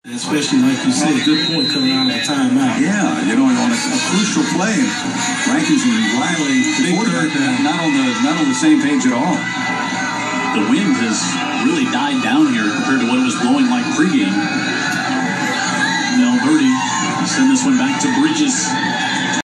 Especially, like you said, good point coming out of the timeout. Yeah, you know, on a crucial play, Rankins and Riley, not on the same page at all. The wind has really died down here compared to what it was blowing like pregame. Alberti send this one back to Bridges.